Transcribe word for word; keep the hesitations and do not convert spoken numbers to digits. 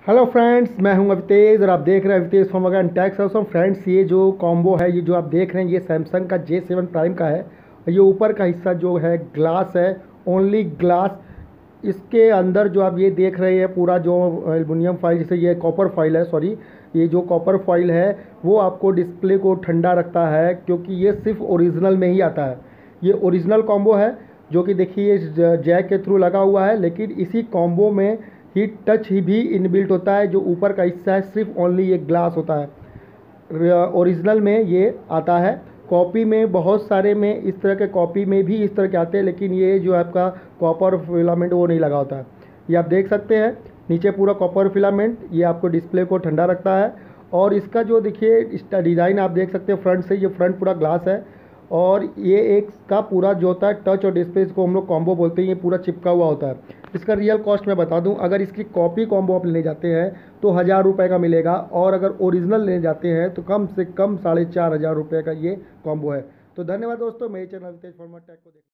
Hello friends, मैं हूं अवितेज और आप देख रहे हैं Avitej from again tax house. Friends, ये जो कॉम्बो है, ये जो आप देख रहे हैं, ये सैमसंग का जे सेवन प्राइम का है। ये ऊपर का हिस्सा जो है ग्लास है, ओनली ग्लास। इसके अंदर जो आप ये देख रहे हैं पूरा जो एल्युमिनियम फाइल, जैसे ये कॉपर फाइल है, सॉरी ये जो कॉपर फाइल है वो आपको डिस्प्ले को ठंडा रखता है, क्योंकि ये सिर्फ ओरिजिनल में ही आता है। ये ओरिजिनल कॉम्बो है जो कि देखिए जैक के थ्रू लगा हुआ है, लेकिन इसी कॉम्बो में हीट टच ही भी इनबिल्ट होता है। जो ऊपर का हिस्सा है सिर्फ ओनली ये ग्लास होता है। ओरिजिनल में ये आता है। कॉपी में बहुत सारे में इस तरह के कॉपी में भी इस तरह के आते हैं, लेकिन ये जो आपका कॉपर फिलामेंट वो नहीं लगा होता है। ये आप देख सकते हैं नीचे पूरा कॉपर फिलामेंट, ये आपको डिस्प्ले को ठंडा रखता है। और इसका जो देखिए इसका डिज़ाइन आप देख सकते हैं फ्रंट से, ये फ्रंट पूरा ग्लास है और ये एक का पूरा जो होता है टच और डिस्प्ले, इसको हम लोग कॉम्बो बोलते हैं, ये पूरा चिपका हुआ होता है। इसका रियल कॉस्ट मैं बता दूं, अगर इसकी कॉपी कॉम्बो आप लेने जाते हैं तो हज़ार रुपये का मिलेगा, और अगर ओरिजिनल लेने जाते हैं तो कम से कम साढ़े चार हज़ार रुपये का ये कॉम्बो है। तो धन्यवाद दोस्तों, मेरे चैनल तेज फॉर्मा टेक को देख